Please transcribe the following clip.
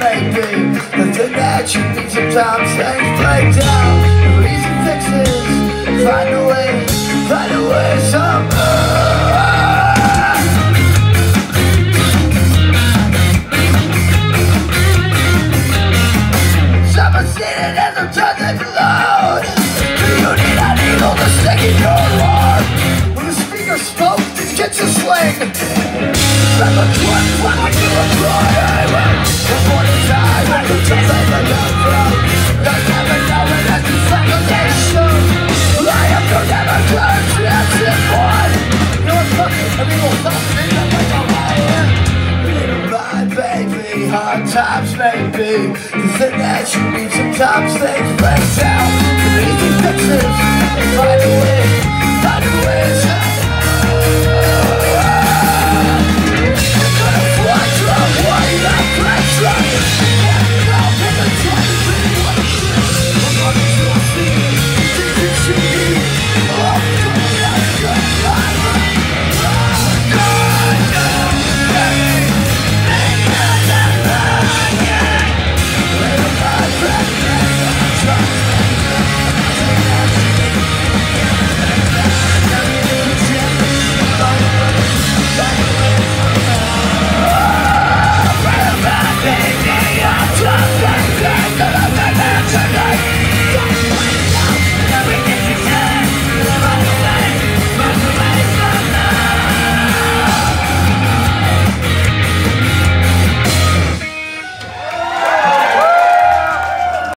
maybe the thing that you need. Sometimes things break down, the easy fixes. Find a way somehow. Someone's seen it and sometimes they loud. You need a needle to stick in your heart. When the speaker spoke, this gets a sling. Like a twin when we do a cry. Before the time when you just let the love flow. Don't never know it as a segregation. I am to never close to that one. You know what's fucking? Every little something that like a lion. Little mind, baby, hard times maybe. The thing that you need, sometimes things break down. The easy fixes, find a way somehow. You're gonna fly to a way that pressure. Now pick a choice,